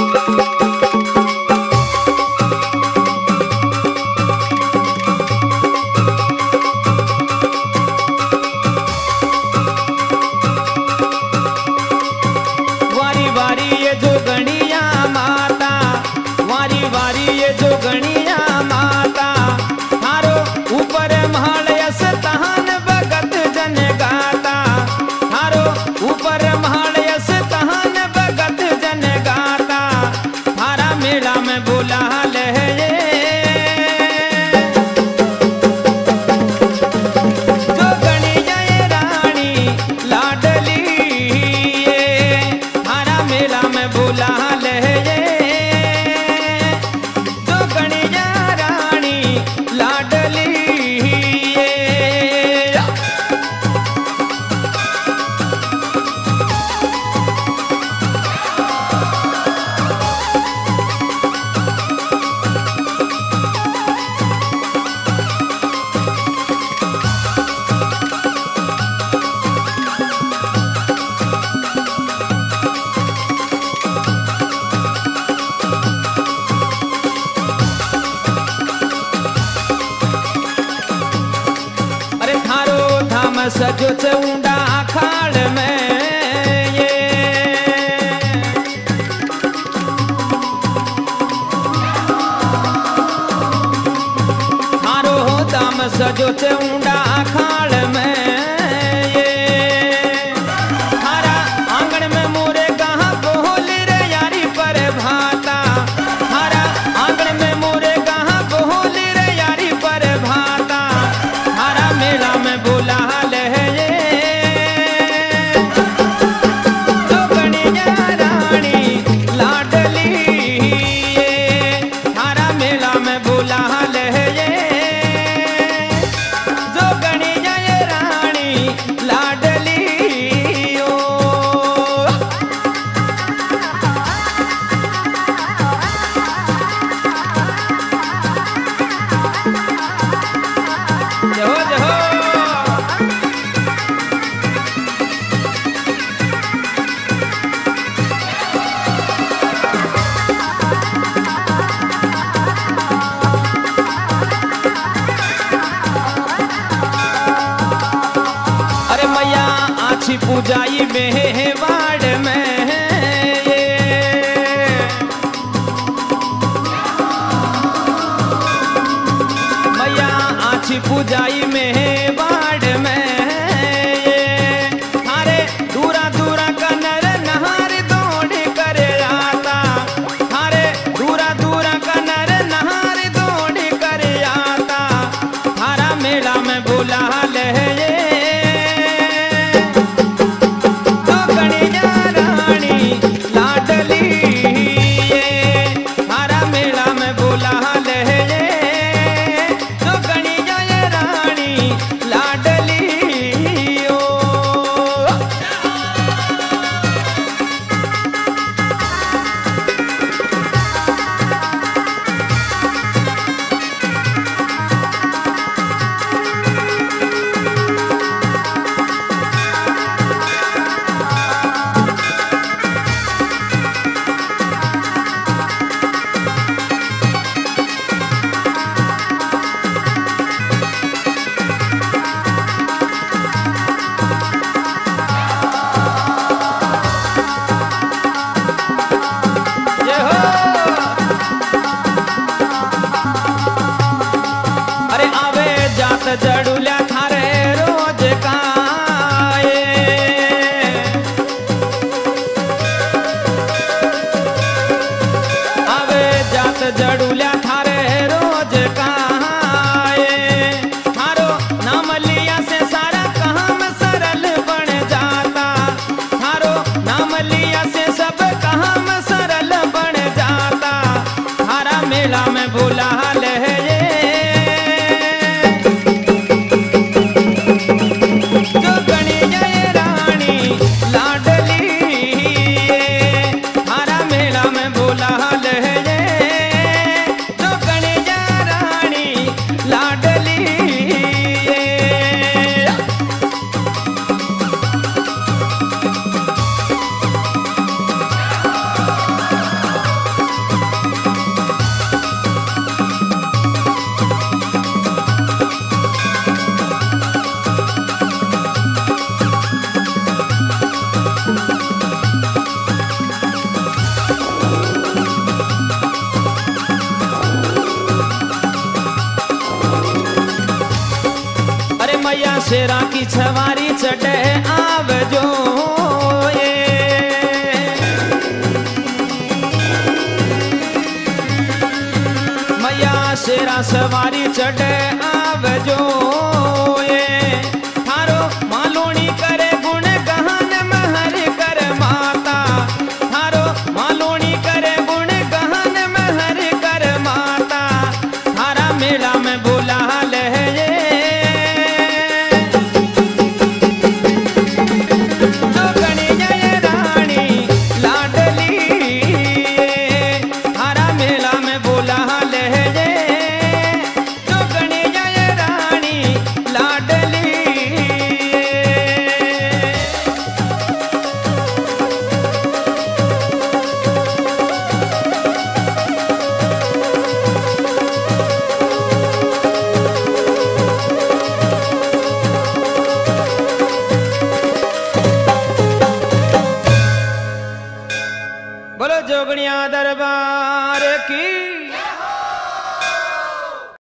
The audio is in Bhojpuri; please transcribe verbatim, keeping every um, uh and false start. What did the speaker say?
सजो चौंडा अखाड़ में ये थारो दाम सजो चौंडा अखाड़ में ये थारा आंगन में मोरे कहाँ बोल रे यारी पर भाता थारा आंगन में मोरे कहाँ बोल रे यारी पर भाता थारा मेला में बोला पूजाई बेवाड़ में ये मैया आछी पूजाई में बाड़ में ये थारे दूरा दूरा का नर नहार दौड़ कर आता थारे दूरा दूरा का नर नहार दौड़ कर आता थारा मेला में बोला ले शेरा की छवारी चढ़े आवजो ये मैया शेरा सवारी चढ़े आवजो ये थारो मालोनी करे गुण गहन महर कर माता थारो मालोनी करे गुण गहन महर कर माता थारा मेला में बुला ले बोलो जोगणिया दरबार की।